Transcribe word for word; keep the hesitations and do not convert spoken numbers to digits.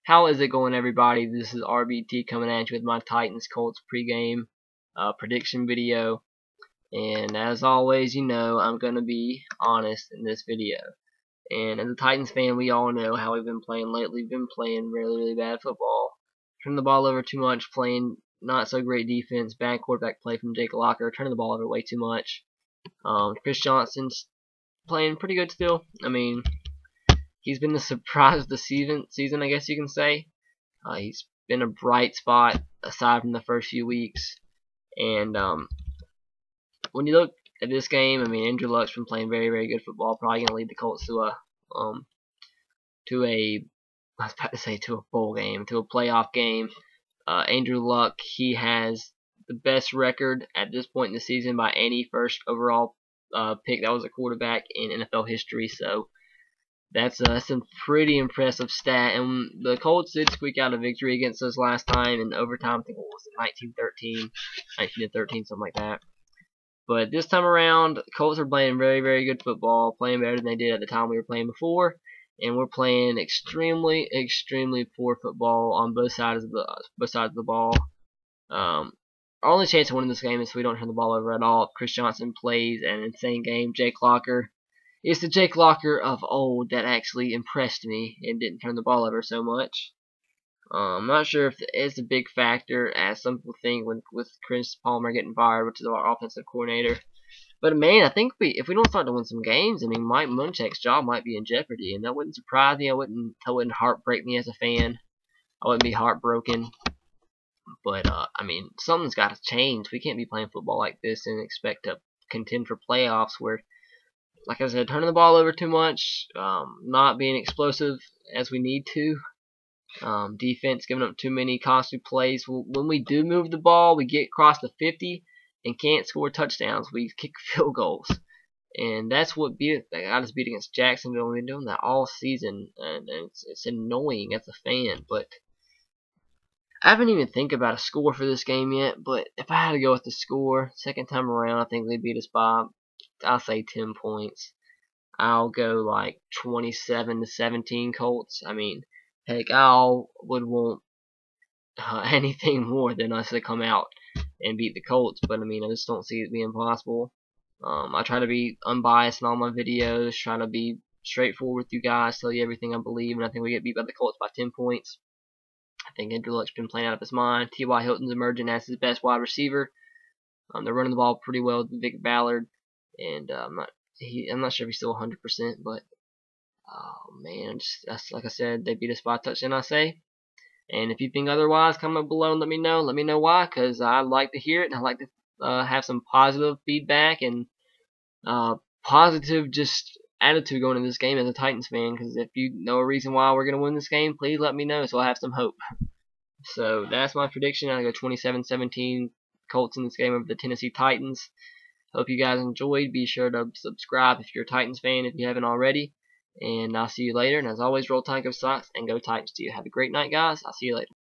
How is it going, everybody? This is R B T coming at you with my Titans Colts pregame uh, prediction video. And as always, you know, I'm going to be honest in this video. And as a Titans fan, we all know how we've been playing lately. We've been playing really, really bad football. Turning the ball over too much, playing not so great defense, bad quarterback play from Jake Locker, turning the ball over way too much. Um, Chris Johnson's playing pretty good still. I mean, he's been the surprise of the season, season I guess you can say. Uh, he's been a bright spot aside from the first few weeks. And um, when you look at this game, I mean, Andrew Luck's been playing very, very good football. Probably going to lead the Colts to a um, to a I was about to say to a bowl game, to a playoff game. Uh, Andrew Luck, he has the best record at this point in the season by any first overall uh, pick that was a quarterback in N F L history. So that's, uh, that's a pretty impressive stat. And the Colts did squeak out a victory against us last time in overtime. I think what was it, nineteen thirteen, nineteen to thirteen, something like that. But this time around, the Colts are playing very, very good football, playing better than they did at the time we were playing before. And we're playing extremely, extremely poor football on both sides of the both sides of the ball. Um, our only chance of winning this game is if we don't turn the ball over at all. If Chris Johnson plays an insane game, Jake Locker, it's the Jake Locker of old that actually impressed me and didn't turn the ball over so much. Um, I'm not sure if it's a big factor, as some people think, with, with Chris Palmer getting fired, which is our offensive coordinator. But, man, I think we, if we don't start to win some games, I mean, Mike Munchak's job might be in jeopardy, and that wouldn't surprise me. I wouldn't, that wouldn't heartbreak me as a fan. I wouldn't be heartbroken. But, uh, I mean, something's got to change. We can't be playing football like this and expect to contend for playoffs where, like I said, turning the ball over too much, um, not being explosive as we need to, um, defense giving up too many costly plays. When we do move the ball, we get across the fifty and can't score touchdowns. We kick field goals, and that's what beat that got us beat against Jacksonville. We've been doing that all season, and it's, it's annoying as a fan. But I haven't even think about a score for this game yet. But if I had to go with the score, second time around, I think they beat us by, I'll say ten points. I'll go like twenty-seven to seventeen Colts. I mean, heck, I would want uh, anything more than us to come out and beat the Colts, but I mean, I just don't see it being possible. Um, I try to be unbiased in all my videos, try to be straightforward with you guys, tell you everything I believe, and I think we get beat by the Colts by ten points. I think Andrew Luck's been playing out of his mind. T Y Hilton's emerging as his best wide receiver. Um, they're running the ball pretty well with Vic Ballard, and uh, I'm not he, I'm not sure if he's still one hundred percent, but oh man, just, that's like I said, they beat us by a touchdown, I say. And if you think otherwise, comment below and let me know. Let me know why, because I like to hear it, and I like to uh, have some positive feedback and uh, positive just attitude going into this game as a Titans fan. Because if you know a reason why we're going to win this game, please let me know so I have some hope. So that's my prediction. I go twenty-seven seventeen Colts in this game over the Tennessee Titans. Hope you guys enjoyed. Be sure to subscribe if you're a Titans fan if you haven't already. And I'll see you later. And as always, roll Tide, go Sox, and go Titans to you. Have a great night, guys. I'll see you later.